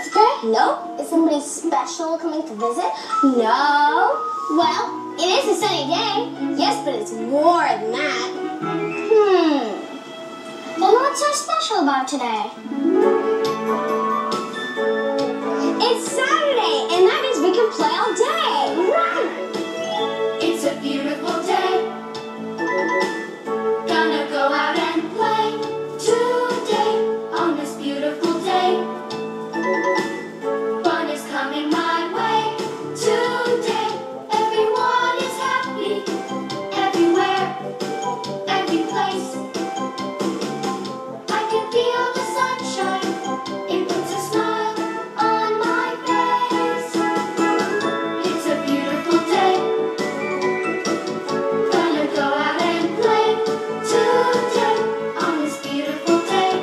Jessica? No. Is somebody special coming to visit? No. Well, it is a sunny day. Yes, but it's more than that. Then what's so special about today? It's Saturday, and that means we can play all day. Right. It's a beautiful day. Gonna go out and play today on this beautiful day. Fun is coming my way today. Everyone is happy everywhere, every place. I can feel the sunshine. It puts a smile on my face. It's a beautiful day. Gonna go out and play today on this beautiful day.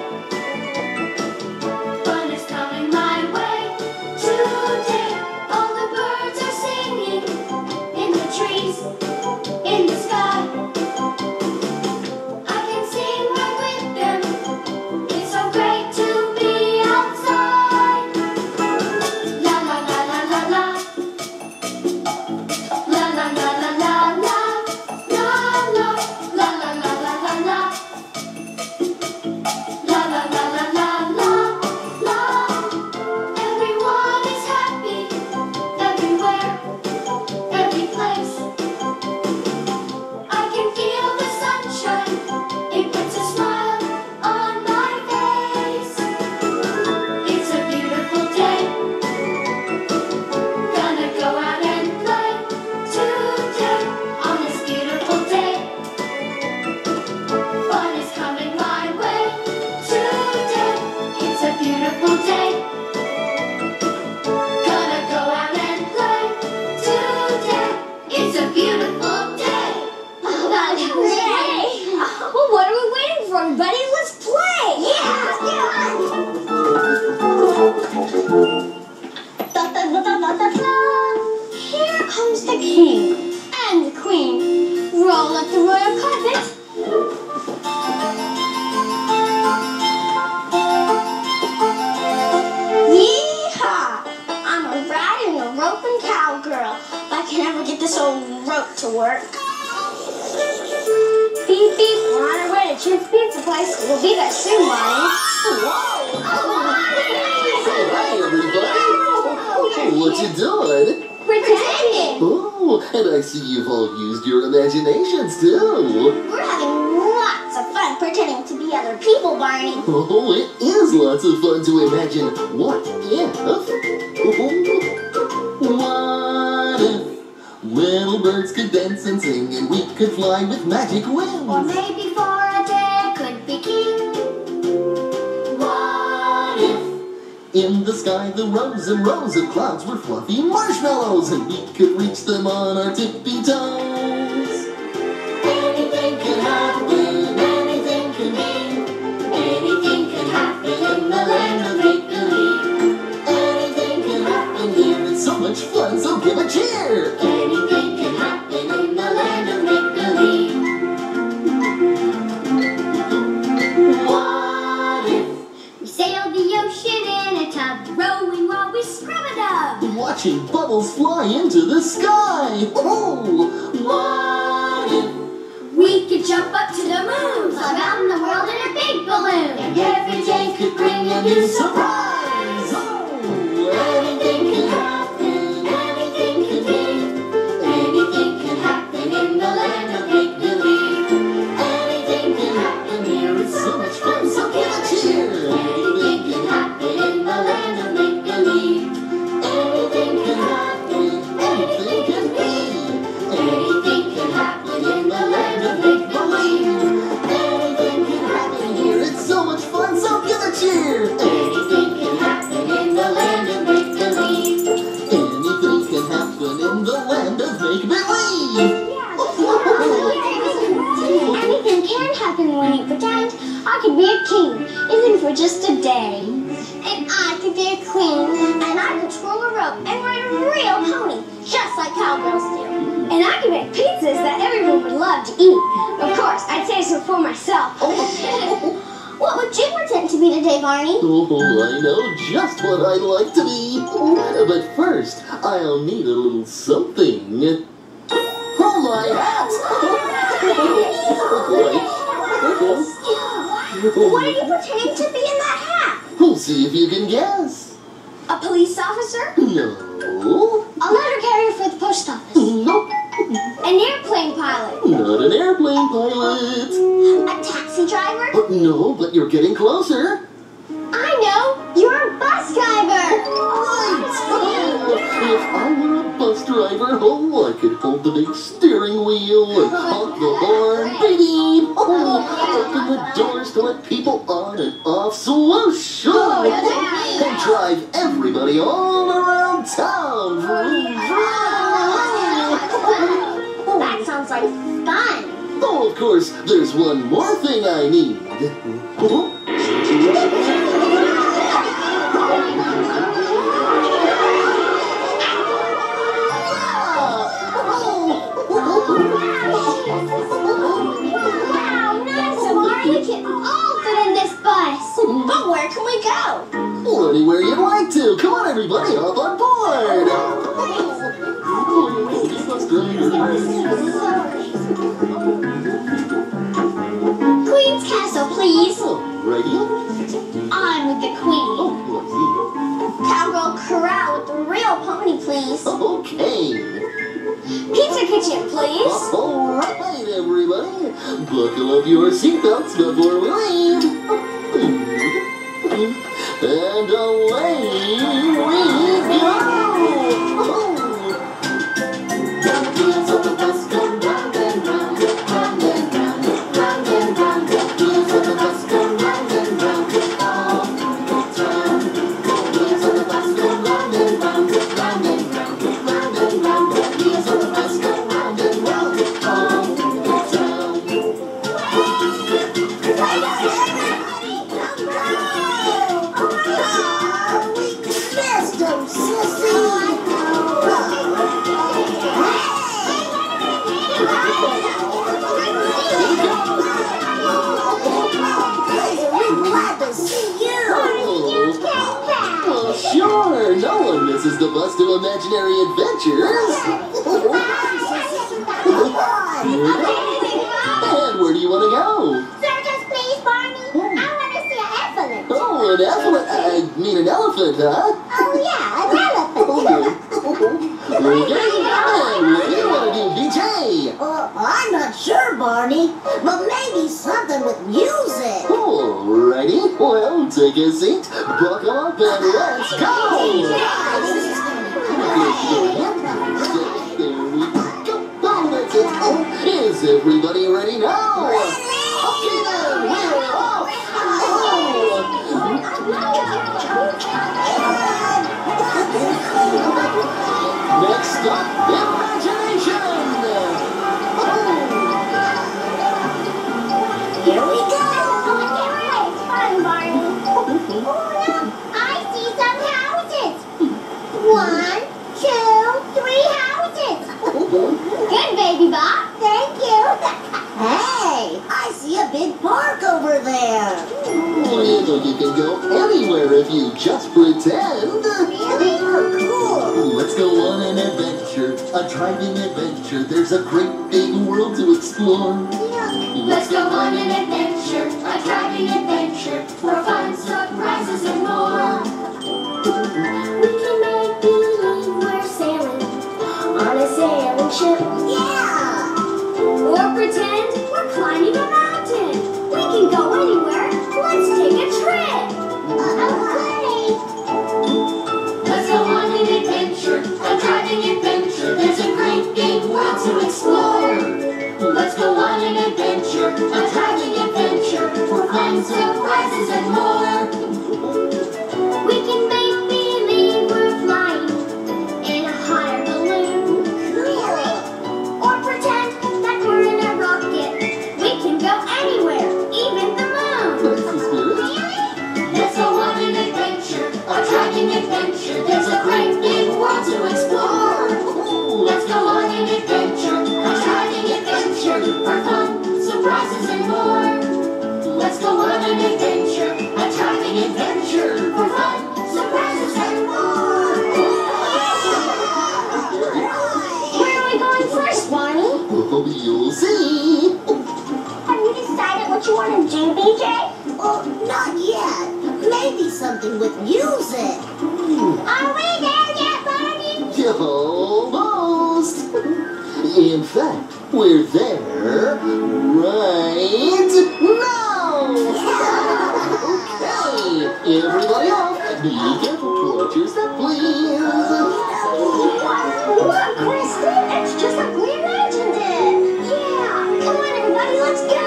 Fun is coming my way today. All the birds are singing in the trees, in the sky. I can sing right with them. It's so great to be outside. La la la la la la. La la la la la la. La la la la la la la la. La la la la la la la. Everyone is happy everywhere, every place. I can feel the sunshine. It puts a smile on my face. It's a beautiful day. Gonna go out and play today on this beautiful day. Fun is coming my way today. It's a beautiful day. Gonna go out and play today. It's a beautiful day. Hooray! Well, what are we waiting for, everybody? Let's play! Yeah! Da, da, da, da, da, da, da. Here comes the king and the queen. Roll up the royal carpet. Yeehaw! I'm a riding a roping cowgirl. If I can ever get this old rope to work. Beep, beep, we're on our way to Chip's Pizza Place. We'll be there soon, Barney. Hi, everybody. What you doing? Pretending. Oh, and I see you've all used your imaginations, too. We're having lots of fun pretending to be other people, Barney. Oh, it is lots of fun to imagine what if. What if little birds could dance and sing and we could fly with magic wings? Or maybe for a day I could be king. What if In the sky the rows and rows of clouds were fluffy marshmallows and we could reach them on our tippy toes? anything can happen, anything can be, anything can happen in the land of make-believe. Anything can happen here, it's so much fun, so give a cheer! Anything can happen in the land of make-believe. What if We sailed the ocean in a tub, rowing while we scrub-a-dub. Watching bubbles fly into the sky! Oh! What if We could jump up to the moon, fly around the world in a big balloon. and every day could bring a new surprise? Anything can happen, anything can be, anything can happen in the land of make-believe. Anything can happen here, it's so much fun, so give a cheer. Anything can happen in the land of make-believe. Anything can happen, anything can be, anything can happen in the land of make-believe. Anything can happen here, It's so much fun, so give a cheer! anything can happen in the land of make-believe. Anything can happen in the land of make-believe! Anything can happen when you pretend. I could be a king, even for just a day. And I could be a queen, and I could twirl a rope and ride a real pony, just like cowgirls do. And I could make pizzas that everyone would love to eat. Of course, I'd say so for myself. What would you pretend to be today, Barney? Oh, I know just what I'd like to be. But first, I'll need a little something. Oh, my hat! What are you pretending to be in that hat? We'll see if you can guess. A police officer? No. A letter carrier for the post office? Nope. An airplane pilot? Not an airplane pilot. A taxi driver? No, but you're getting closer. I know! You're a bus driver! Right! If I were a bus driver, oh, I could hold the big steering wheel and honk the horn, baby! Oh, open the doors to let people on and off, swoosh! Oh, and drive everybody all around town! That sounds like fun! Oh, of course, there's one more thing I need. Wow, nice, Amari! We can all fit in this bus! But where can we go? Well, anywhere you'd like to. Come on, everybody, hop on board. Queen's Castle, please. Ready? I'm with the Queen. Cowgirl Corral with the real pony, please. Okay. Pizza Kitchen, please. All right, everybody. Buckle up your seatbelts before we leave. And away we go. The wheels of the bus go round and round, round and round, round and round. The wheels of the bus go round and round, all through the town. The wheels of the bus go round and round, round and round, round and round. The wheels of the bus go round and round, all through the town. We missed them, sissy! We're glad to see you! Well, sure. No one misses the bus to imaginary adventures. And where do you want to go? Circus, please, Barney. I want to see an elephant. Oh, an elephant. I mean an elephant, huh? Oh, yeah, an elephant. Okay. And what do you want to do, BJ? I'm not sure, Barney, but maybe something with music. Alrighty. Well, take a seat, buckle up, and let's go. There we go. Oh, that's it. Oh, is everybody ready now? Okay, then, we're off. Next up, imagination. Here we go! It's fun, Barney. Oh, look, I see some houses. 1, 2, 3 houses. Good, baby Bob. Thank you. Hey, I see a big park over there. Well, you know you can go anywhere if you just pretend. Really? Oh, cool. Let's go on an adventure, a driving adventure. There's a great big world to explore. Let's go on an adventure, a driving adventure, for fun, surprises, and more. We can make believe we're sailing on a sailing ship. Yeah! Or pretend we're climbing a mountain. We can go anywhere. Let's take a trip. Okay. Let's go on an adventure, a driving adventure. There's a great big world to explore. Let's go on an adventure, a driving adventure, for fun, surprises, and more. We can make believe we're flying in a hot air balloon. Or pretend that we're in a rocket. We can go Well, you'll see. Have you decided what you want to do, BJ? Oh, not yet. Maybe something with music. Are we there yet, Barney? Almost. In fact, we're there right now. Okay, everybody off. Be careful. Watch your step, please. Look, Kristen, it's just like we imagined it. Yeah, come on, everybody, let's go.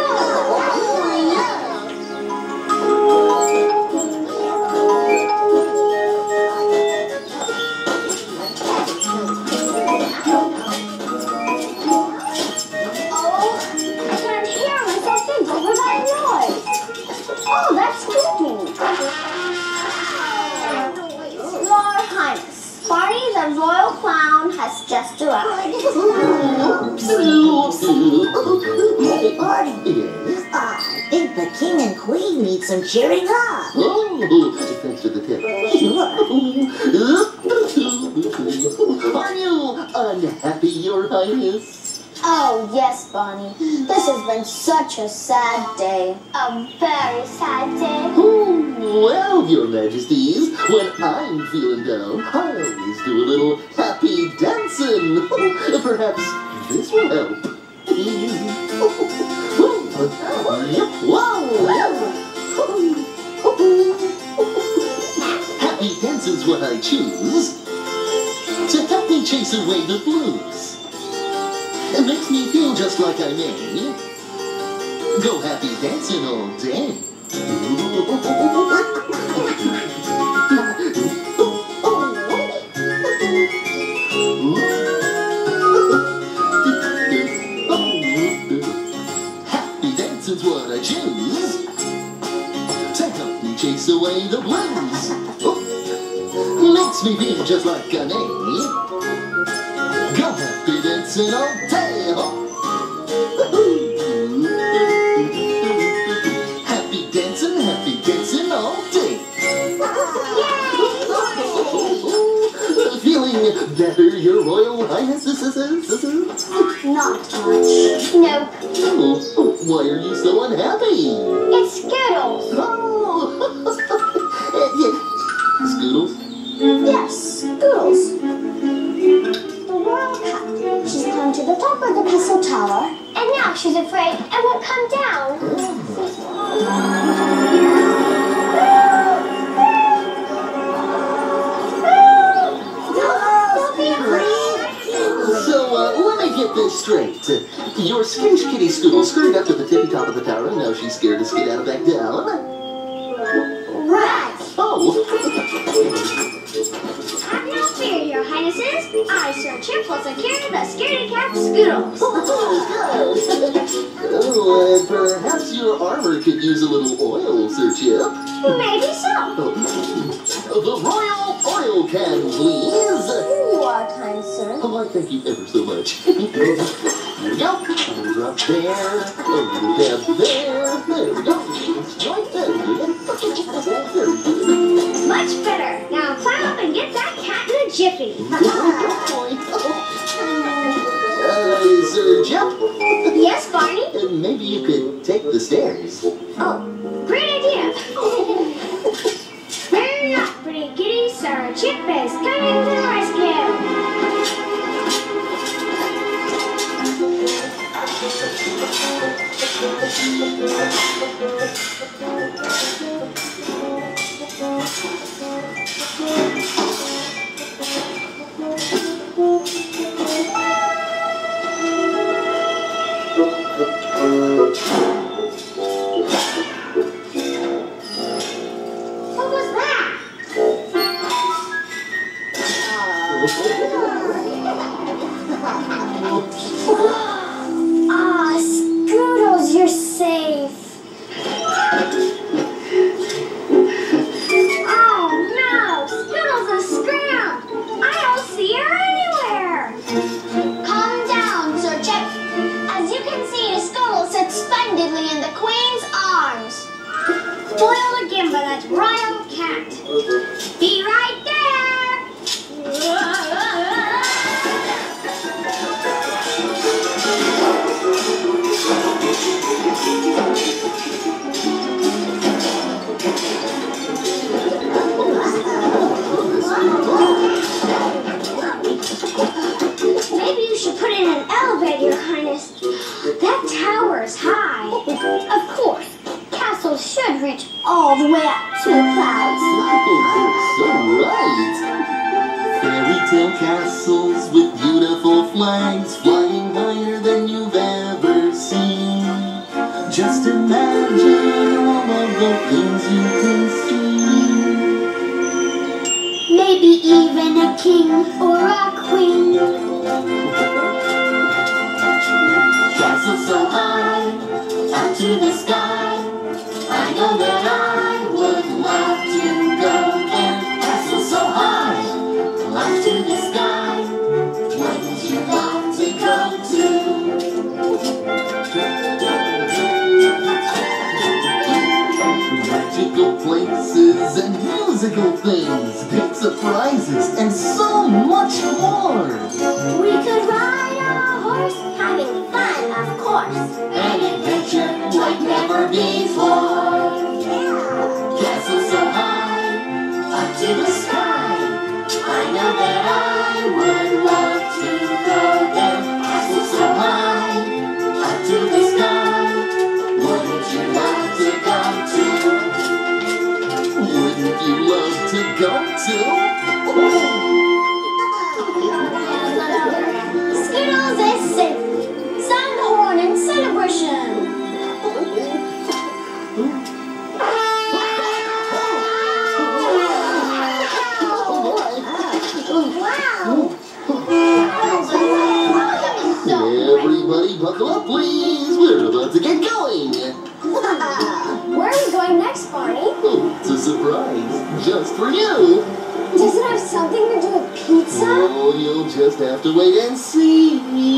Oh, that's creepy. Your Highness, Barney the Royal Clown has just arrived. Hey, Barney. Yes? I think the king and queen need some cheering up. Oh, thanks for the tip. Are you unhappy, Your Highness? Oh, yes, Barney. This has been such a sad day. A very sad day. Oh, well, Your Majesties, when I'm feeling down, I always do a little happy dancing. Perhaps this will help. Happy dancing's what I choose to help me chase away the blues. It makes me feel just like I may go happy dancing all day. Happy dancing's what I choose to help me chase away the blues. Makes me feel just like I may go happy dancing all day. Happy dancing all day. Feeling better, Your Royal Highness? Not much. Nope. Oh, why are you so unhappy? It's Skittles. Oh, Skittles? Yes, Skittles. The royal cat. She's climbed to the top of the castle tower, and now she's afraid and won't come down. So, let me get this straight. Your skittish kitty Scoodle scurried up to the tippy top of the tower, and now she's scared to skedaddle back down. Right. Oh. Have no fear, Your Highnesses. I, Sir Chip, will secure the scaredy cat Skittles. Oh, perhaps your armor could use a little oil, Sir Chip. Maybe so. The royal oil can, please. You are kind, sir. Oh, I thank you ever so much. Here we go. Drop there. A little dab there. There we go. It's right there. Very good. Much better. Now climb up and get that cat in a jiffy. Sir Chip? Yes, Barney? Maybe you could take the stairs. Oh, great idea. Fear not, pretty kitty. Sir Chip is coming to the rescue. What was that? Ah, Scoodles, you're safe. Oh no, Scoodles is scrammed. I don't see her anywhere. Calm down, Sir Chip. As you can see, Scoodles sits splendidly in the Queen's arms. Foiled again by that royal cat. Be right there. beg your highness. That tower is high. Of course, castles should reach all the way up to the clouds. So right. Fairy tale castles with beautiful flags flying higher than you've ever seen. Just imagine all of the things you can see. Maybe even a king or a queen. Castle so high, up to the sky. I know that I would love to go there. Castle so high, up to the sky. Wouldn't you love to go to? Magical places and musical things, big surprises, and so much more. We could ride on a horse, having fun, of course. An adventure like never before. Castle so high, up to the sky. I know that I would love to go there. Castle so high, up to the sky. Wouldn't you love to go to? Wouldn't you love to go to? Skittles is safe. Sound the horn in celebration. Everybody buckle up, please. We're about to get going. Where are we going next, Barney? Oh, it's a surprise, just for you. Does it have something to do with pizza? Oh, you'll just have to wait and see.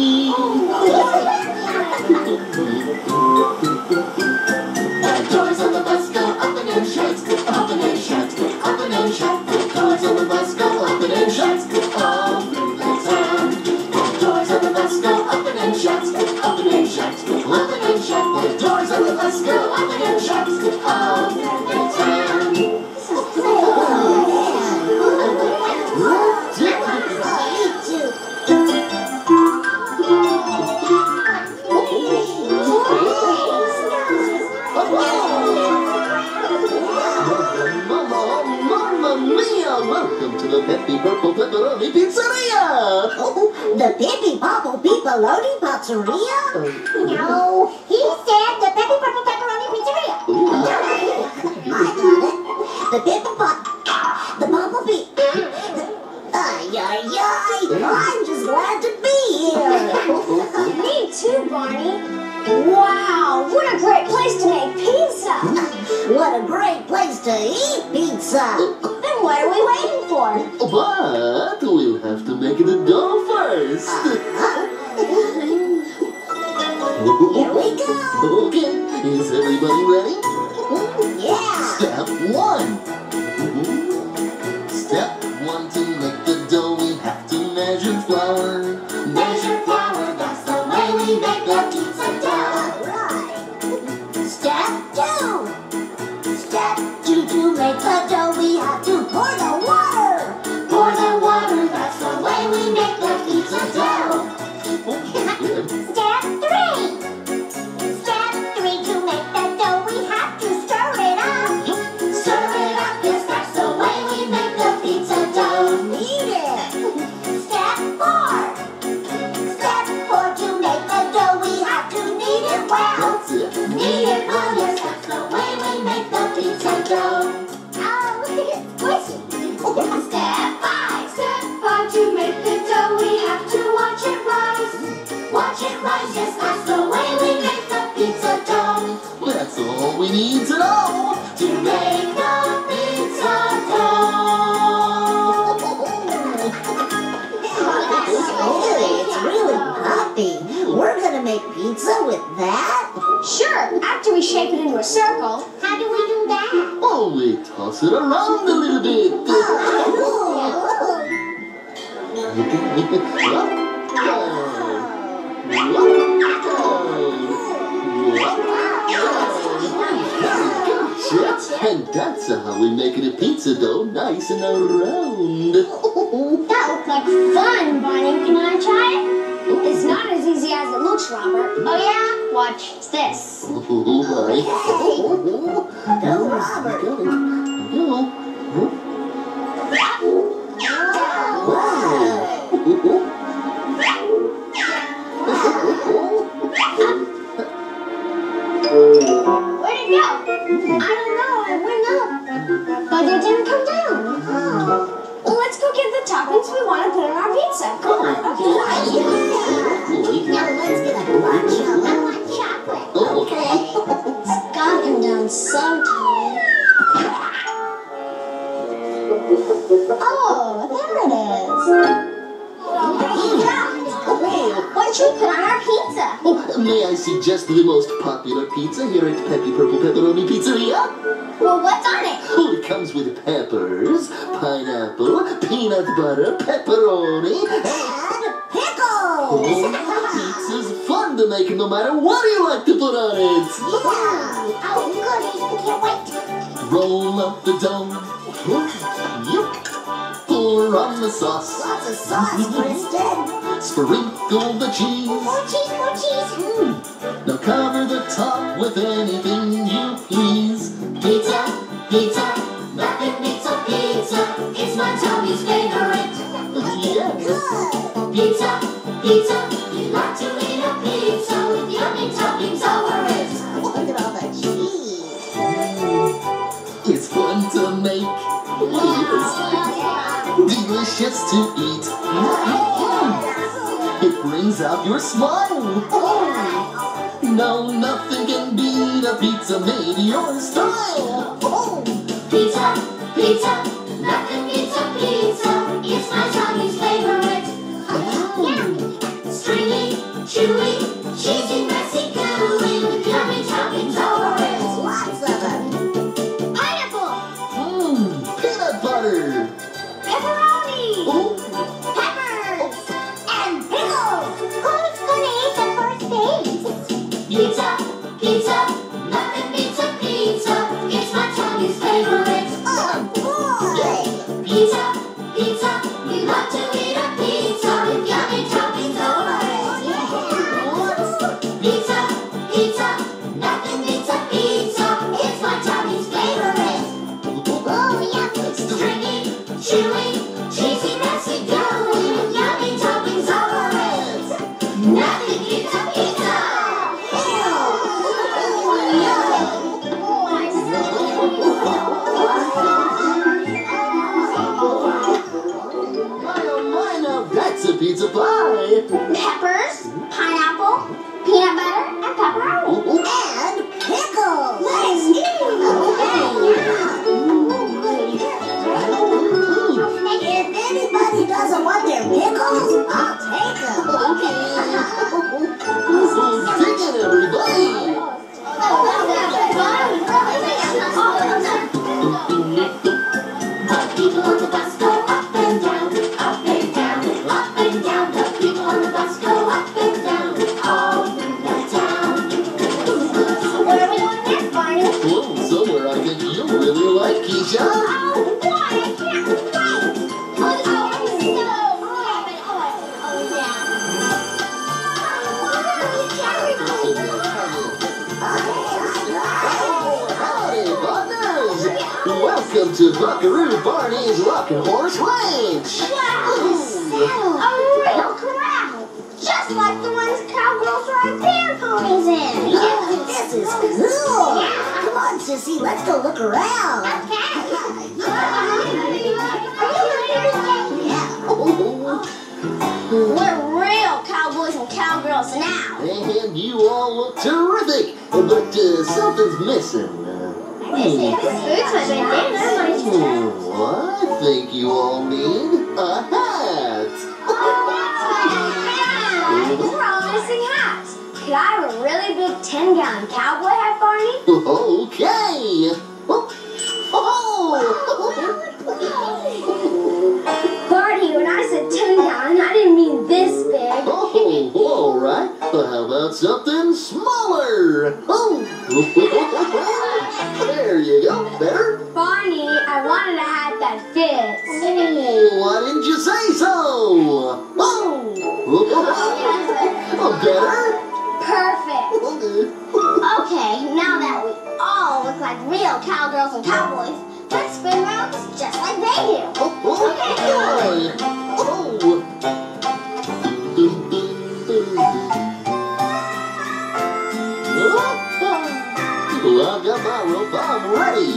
Doors on the bus go open and shut, open and shut, open and shut. Doors on the bus go open and shut, all through the town. Doors on the bus go open and shut, open and shut, open and shut. The doors on the bus go open and shut, all through the town. Mamma mia! Welcome to the Peppy Purple Pepperoni Pizzeria! The Pippy Popple Pepperoni Pizzeria? No, he said the Peppy Purple Pepperoni Pizzeria. I got it. The Pippy Pop... The Popple Pea... Ay, ay, ay! I'm just glad to be here! Me too, Barney. Wow, what a great place to make pizza. What a great place to eat pizza! Then what are we waiting for? But we'll have to make the dough first. Here we go! Okay, is everybody ready? Yeah! Step 1. Step 1, to make the dough, we have to measure flour. Measure flour, that's the way we make the pizza dough. Alright! Step 2! Step 2, to make the dough, we have to pour the water! Pour the water, that's the way we make the pizza dough. Step 3. Step 3, to make the dough, we have to stir it up. Stir it up, yes, that's the way we make the pizza dough. Eat it! Step 4. Step 4, to make the dough, we have to knead it well! That's it. Knead it well, yes, that's the way we make the pizza dough. Oh, it's squishy. Step 5. Step 5, to make the dough, we have to watch it rise. Watch it rise, yes, that's the way we make the pizza dough. That's all we need to know. To make the pizza dough. It's really puffy. We're gonna make pizza with that? Sure, after we shape it into a circle. How do we do that? Oh, we toss it around a little bit. And that's how we make it a pizza dough, nice and round. That looked like fun, Barney. Can I try it? It's not as easy as it looks, Robert. Oh yeah? Watch this. Oh my. Go, Robert. Got it. Go. Where'd it go? I don't know. It went up. But it didn't come down. Well, let's go get the toppings we want to put on our pizza. Come on. Now let's get a bunch of them. I want chocolate. Okay. It's gotta come down sometime. Oh, there it is. What should we put on our pizza? Oh, may I suggest the most popular pizza here at Peppy Purple Pepperoni Pizzeria? Well, what's on it? Oh, it comes with peppers, pineapple, peanut butter, pepperoni, And pickles. oh, pizza's fun to make no matter what you like to put on it. Yeah. Oh, goody. Can't wait. Roll up the dough. Yup. Pour on the sauce. Lots of sauce, Kristen. Sprinkle the cheese. More cheese, more cheese. Now cover the top with anything you please. Pizza, pizza, nothing beats a pizza. It's my tummy's favorite. Yes. Good. Pizza, pizza, we like to eat a pizza with yummy toppings over it. Look at all the cheese. It's fun to make. Delicious to eat. It brings out your smile. No, nothing can beat a pizza made your style. Pizza, pizza, nothing beats a pizza. It's my tummy's favorite. Stringy, chewy, cheesy, messy, gooey with yummy toppings over it. Lots of them. Pineapple. Peanut butter. Pepperoni. Oh, Peppers. And pickles. Who's gonna eat the first piece? Pizza, pizza, nothing beats a pizza. It's my tummy's favorite. Oh, boy. Pizza, pizza, we love to eat a pizza with yummy toppings over it. Pizza, pizza, nothing beats a pizza. It's my tummy's favorite. Oh, yeah. Stringy, chewy, cheesy, messy, gooey with yummy toppings over it. Nothing beats a pizza. my, now that's a pizza pie. Peppers, pineapple, peanut butter, and pepperoni. And pickles. If anybody doesn't want their pickles, I'll take them. Dig it, everybody. The people on the bus go up and down, up and down, up and down. The people on the bus go up and down, all through the town. Where are we going next, Barney? Whoa, somewhere I think you'll really like, Keesha. Oh, boy, I can't wait. Oh, I'm so Howdy, partners! Welcome to Buckaroo Barney's Rockin' Horse Ranch! A real corral. Just like the ones cowgirls ride bear ponies in. This is cool. Come on, Sissy, let's go look around. We're real cowboys and cowgirls now. And you all look terrific, but something's missing. Food's I think you all need a hat. We're all missing hats. Could I have a really big 10-gallon cowboy hat, Barney? Okay. Barney, when I said 10-gallon, I didn't mean this big. Oh, all right. But how about something smaller? Oh, there you go. Better? Barney, I wanted a hat that fits. Oh, why didn't you say so? Oh. Better? Perfect. Okay, now that we all look like real cowgirls and cowboys, let's spin ropes just like they do. Well, I've got my rope, I'm ready.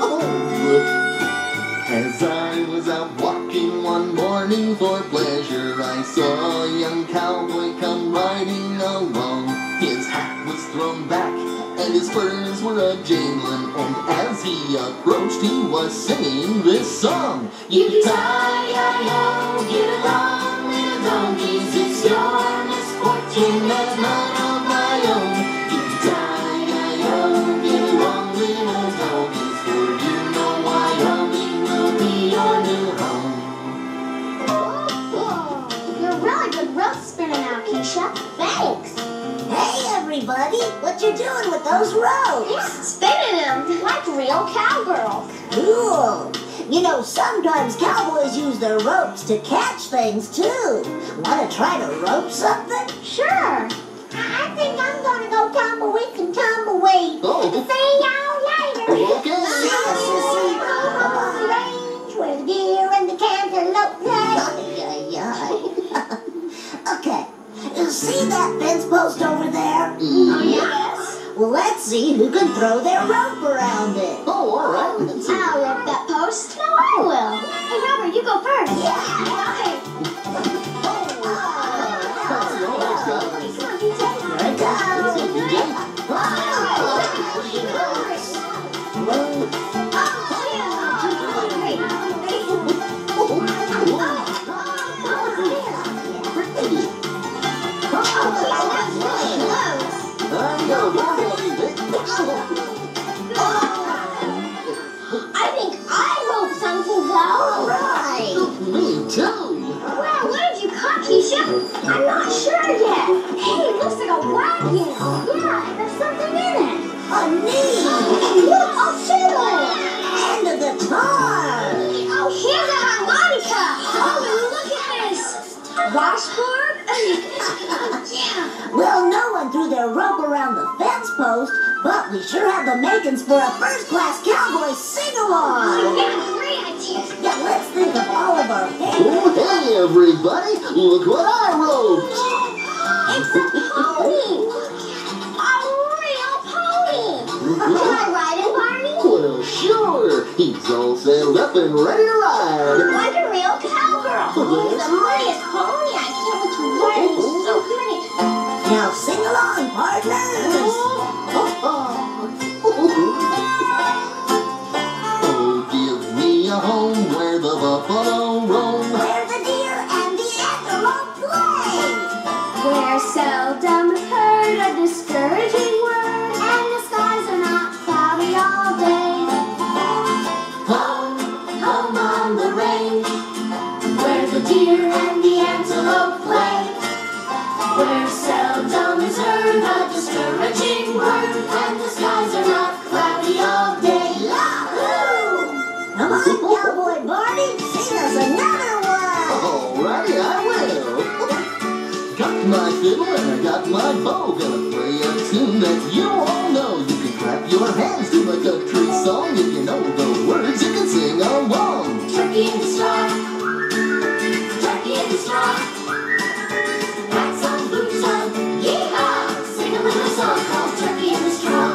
As I was out walking one morning for pleasure, I saw a young cowboy come riding along. His hat was thrown back and his spurs were a-jingling, and as he approached he was singing this song. Yippee-ki-yi-yo, get along, little donkeys, it's your misfortune, that's none of my own. Yippee-ki-yi-yo, get along, little donkeys, for you know Wyoming will be your new home. You're a really good rope spinner now, Keesha. Thanks. Hey, everybody, what you doing with those ropes? Spinning them like real cowgirls. Cool. You know, sometimes cowboys use their ropes to catch things, too. Want to try to rope something? Sure. I think I'm going to go tumbleweed and tumbleweed. Oh. See y'all later. Okay. On the range where the deer and the cantaloupe play. Okay. See that fence post over there? Oh, yes. Well, let's see who can throw their rope around it. Oh, all right. Let's see. I'll rope that post. No, I will. Hey, Robert, you go first. Yeah. Okay. Come on, DJ. Here it goes. I think I wrote something though. Right. Me too. Wow, what have you caught, Keesha? I'm not sure yet. Hey, it looks like a wagon. Yeah, and there's something in it. A knee. Look, a fiddle. And a guitar. Oh, here's a harmonica. Oh, and look at this. Washboard? Yeah. Well, no one threw their rope around the fence post, but we sure have the makings for a first-class cowboy sing-along. Yeah, great idea. Yeah, let's think of all of our favorites. Oh, hey, everybody. Look what I wrote. It's a pony. A real pony. Can I ride it, Barney? Well, sure. He's all saddled up and ready to ride. Like a real cowgirl. He's the prettiest pony. I can't wait to ride him. He's so pretty. Now sing along, partners. Oh, give me a home where the buffalo roam. Where the deer and the antelope play. Where seldom heard a discouraging word, and the skies are not cloudy all day. Home, home on the range, where the deer and the antelope play. Where seldom is heard a discouraging word, and the skies are not cloudy all day. Yahoo! Come on, Cowboy Barney, sing us another one. Alrighty, I will. Got my fiddle and I got my bow. Gonna play a tune that you all know. You can clap your hands to a country song. If you know the words, you can sing along. Turkey in the straw, turkey in the straw. Hats on, boots on, yeehaw! Sing a little song called Turkey in the Straw.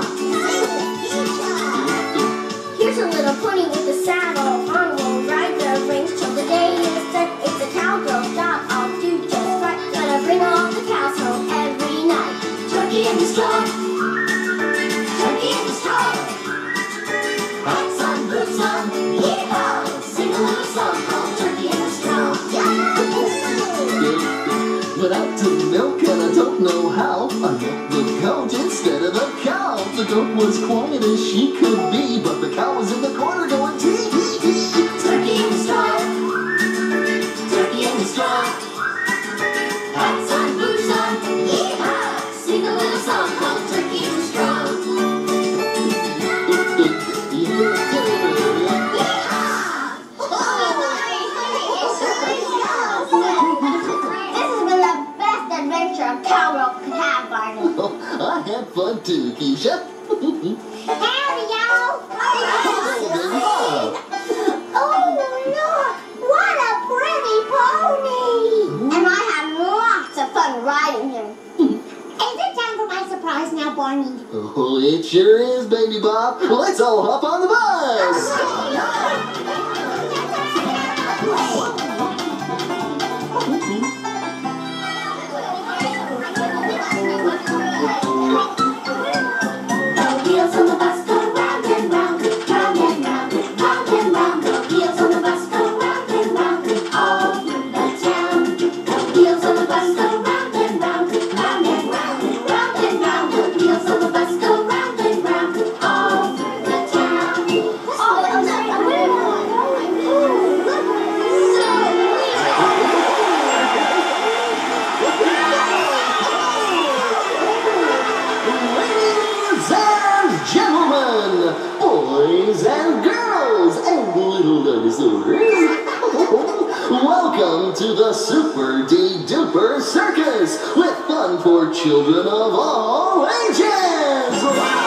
Here's a little pony with a saddle on. We'll ride the range till the day is set. It's a cowgirl's job. I'll do just right. Gonna bring all the cows home every night. Turkey in the straw, turkey in the straw. Hats on, boots on, yeehaw! Sing a little song called Turkey in the Straw. Went out to milk and I don't know how. I milked the goat instead of the cow. The goat was quiet as she could be, but the cow was in the corner going tee hee hee. Turkey in the straw, turkey in the straw. Hats on, boots on, yeehaw! Sing a little song called Turkey in the Straw. This has been the have fun too, Keesha. Howdy, y'all. Oh, look! What a pretty pony! And I had lots of fun riding him. Is it time for my surprise now, Barney? Oh, it sure is, baby Bob. Let's all hop on the bus. The wheels on the bus go round and round, round and round, round and round. The wheels on the bus go round and round, all through the town. The wheels on the bus go round and round, round and round, round and round. The wheels on the bus go round and round, all through the town. Ladies and gentlemen, boys and girls, and little dinosaurs, welcome to the Super Duper Circus with fun for children of all ages.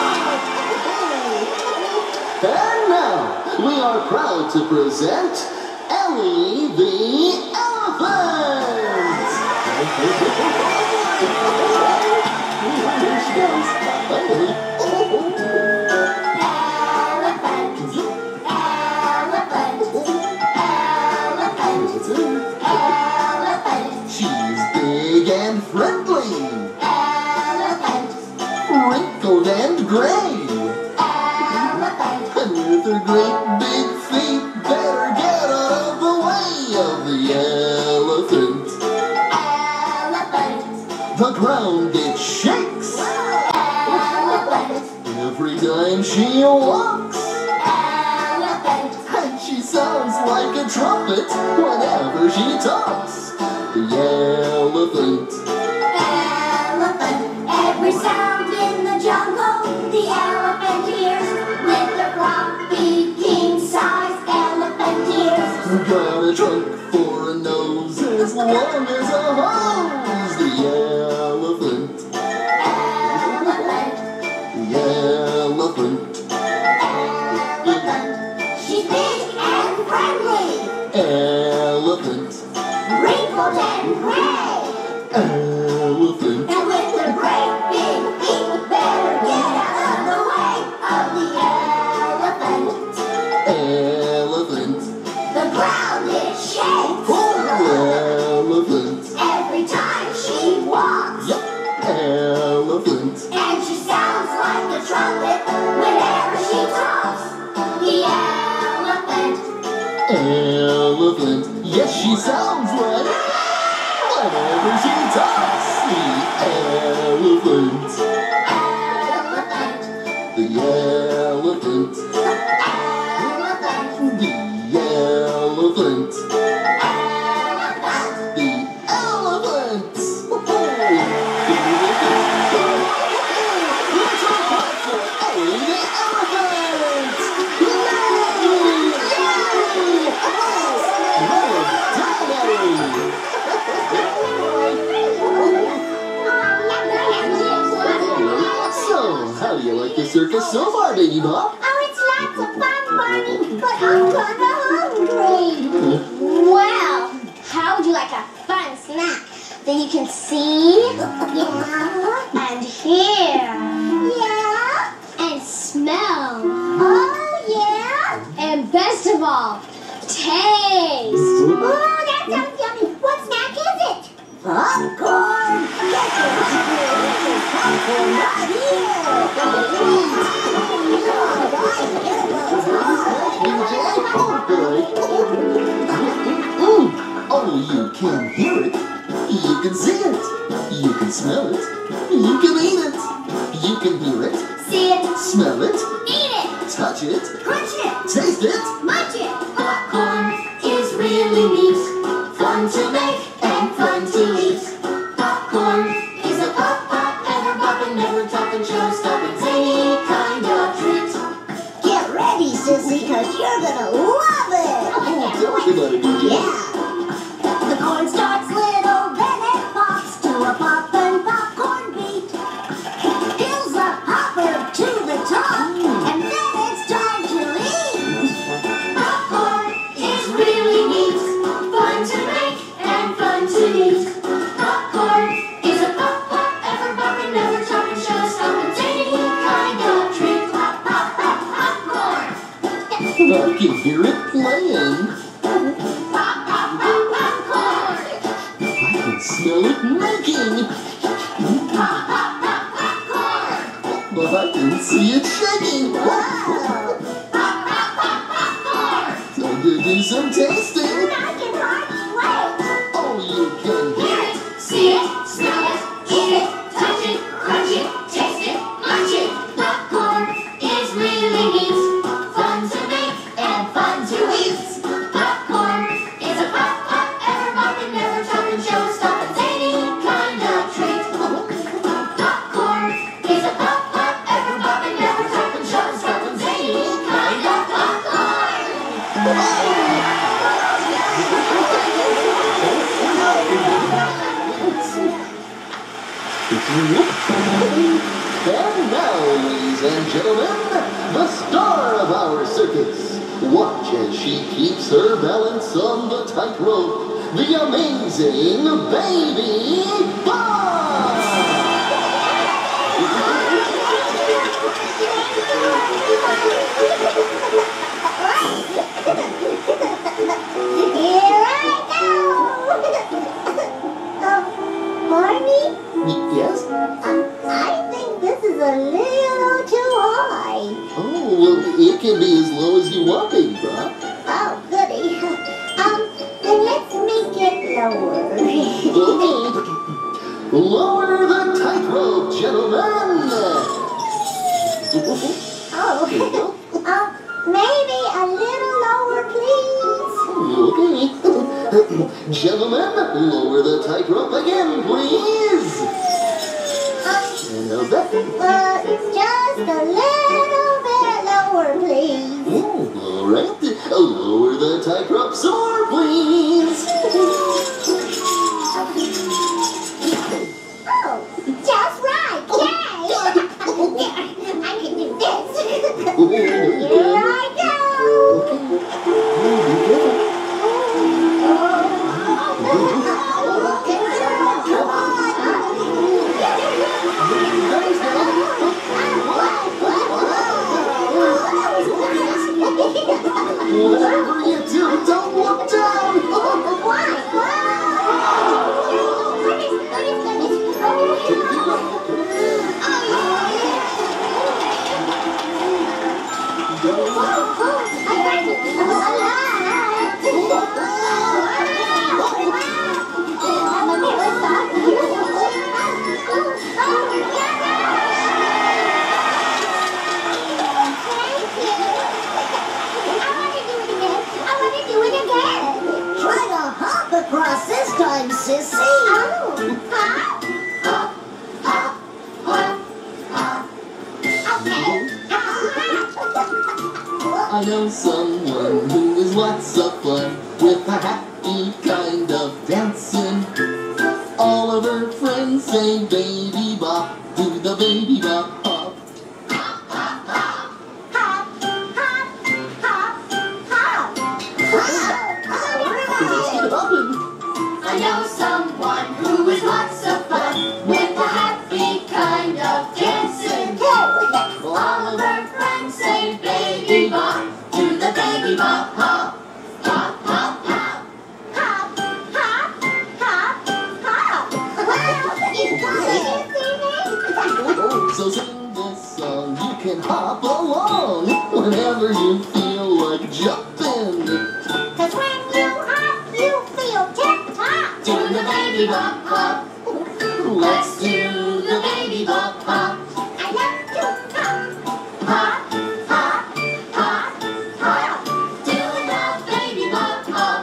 And now, we are proud to present Ellie the Elephant. There she goes. She's big and friendly, wrinkled and gray, and with her great big feet, better get out of the way of the elephant. The ground it shakes every time she walks, and she sounds like a trumpet whenever she talks. The elephant. Every sound in the jungle, the elephant hears with the floppy king-size elephant ears. Got a trunk for a nose as long as a hose. The elephant. The elephant. She's big and friendly, Elephant. wrinkled and gray, Elephant. and with her great big feet, better get out of the way of the elephant. Elephant. The ground it shakes Elephant. every time she walks, Yep. Elephant. and she sounds like a trumpet whenever she talks. The elephant. Elephant. Yes, she sounds like it whenever she talks. The elephant. The elephant. The elephant. The elephant. Let's all clap for Ellie the elephant. So, how do you like the circus so far, baby Bob? Oh, it's lots of fun, Barney, but I'm kinda hungry. Well, how would you like a fun snack that you can see Yeah. and hear Yeah. and smell Oh, yeah. and best of all, taste? Oh, that sounds yummy. What snack is it? Popcorn. Get your delicious popcorn right here. Oh, you can hear it. You can see it. You can smell it. You can eat it. You can hear it. See it, Smell it. eat it, Touch it. crunch it, Taste it. munch it. Popcorn is really neat, fun to make and fun to eat. Popcorn is a pop-pop, ever-poppin', never-toppin', show-stoppin', zany kind of treat. Get ready, sissy, because you're going to love it. Oh, tell us about it, DJ. Yeah. The corn starts little, then it pops to a poppin' popcorn beat. Feel I can hear it playing. I can smell it making. I can see it shaking. Time to do some tasting. I can hardly wait. Oh, you can Hear it, see it, smell it, eat it, touch it, crunch it, taste it, munch it. Popcorn is really neat, fun to make and fun to eat. Popcorn is a pop, pop, ever poppin', never choppin', show-stoppin', any kind of treat. Popcorn is a pop, pop, ever poppin', never choppin', show-stoppin', any kind of popcorn. And now, ladies and gentlemen, the star of our circus. Watch as she keeps her balance on the tightrope, the amazing Baby Bob! Here I go! Barney? Yes? I think this is a little too high. Oh, well, it can be as low as you want, Baby Bob. Oh, goody. Then let's make it lower. Okay. Lower the tightrope, gentlemen! Oh, maybe a little lower, please. Okay. Gentlemen, lower the tightrope again, please! And how's that? Just a little bit lower, please. Oh, all right. Lower the tightrope some more, please! Oh, just right. Yay! I can do this. Here I go. Whatever you do, don't look down! Try to hop across this time, sissy. I know someone who is lots of fun with a happy kind of dancing. All of her friends say baby bop, do the baby bop hop. Let's get hopping. I know someone who is lots of fun with a happy kind of dancing. All of her friends say baby bop, do the baby bop hop, hop, hop, hop. So sing this song, you can hop along whenever you feel like jumping. Cause when you hop, you feel tip-top. Do the baby bop hop. Let's do the baby bop hop. I love to hop. Hop, hop, hop, hop. Do the baby bop hop.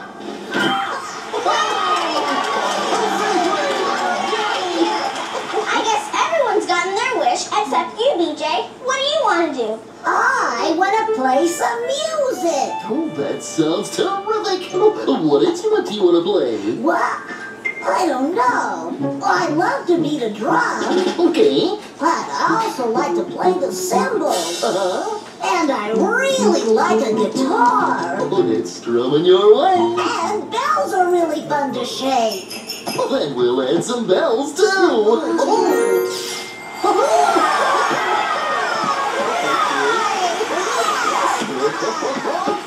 I guess everyone's gotten their wish except you, BJ. What do you want to do? I want to play some music. Oh, that sounds terrific. What instrument do you want to play? What? I don't know. I love to beat a drum, Okay. but I also like to play the cymbals. Uh-huh. And I really like a guitar. Oh, it's strumming your way. And bells are really fun to shake. Well, then we'll add some bells, too. Oh.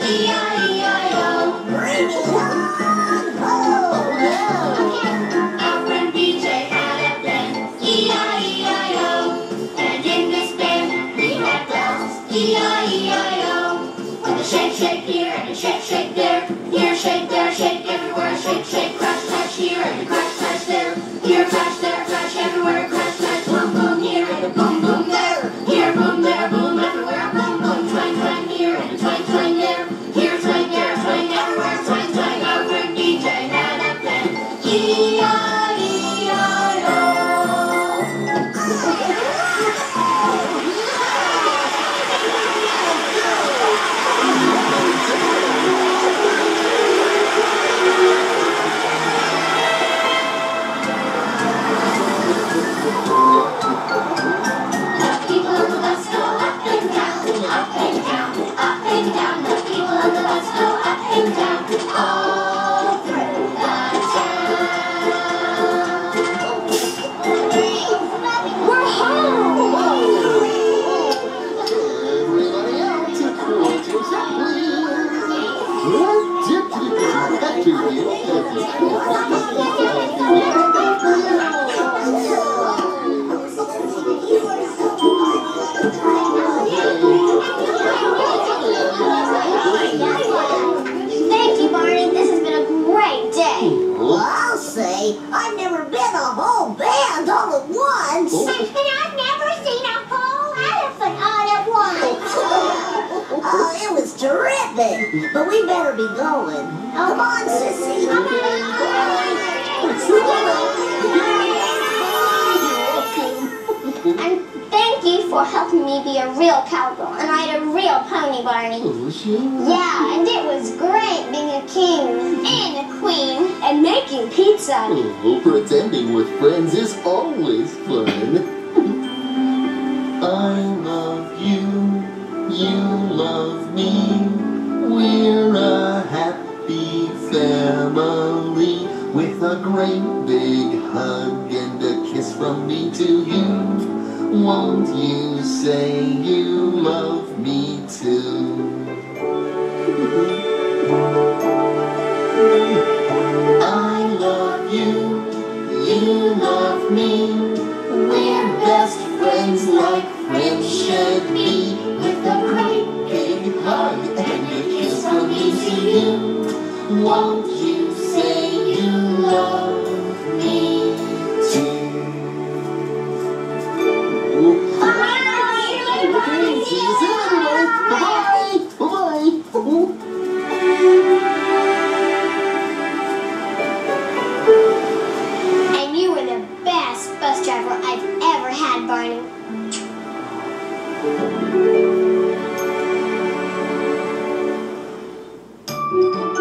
E-I-E-I-O. Bring it on home. Our friend BJ had a band, E-I-E-I-O. And in this band, we had bells, E-I-E-I-O. With a shake, shake here, and a shake, shake there. Here, shake there, shake everywhere. Shake, shake, crash, crash here, and a crash, crash there. Here, crash there, crash everywhere. Crash, crash, boom, boom here, and a boom, boom there. Here, boom there, boom everywhere. Boom, boom, twang, twang here, and a twang, twang there. Here, twang there, twang everywhere. Twang, twang, our friend BJ had a band, E-I-E-I-O. People on the bus go up and down, up and down, up and down. The people on the bus go up and down, all through the town. We're home! Everybody out to quarters, Thank you, Barney. This has been a great day. Well, I'll say I've never been a whole band all at once. And I've never seen a whole elephant all at once. Oh, it was terrific. But we better be going. Come on, Sissy. And thank you for helping me be a real cowgirl and ride a real pony, Barney. Yeah, and it was great being a king and a queen and making pizza. Oh, pretending with friends is always fun. I love you, you love me. We're a happy family with a great big hug and a kiss from me to you. Won't you say you love me too? I love you, you love me. We're best friends like friends should be. With a great big hug and a kiss from me to you. Won't you say you love me too? Okay, see you soon, everybody. Bye-bye. Bye-bye. And you were the best bus driver I've ever had, Barney.